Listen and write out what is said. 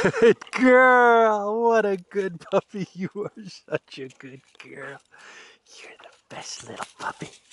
Good girl. What a good puppy. You are such a good girl. You're the best little puppy.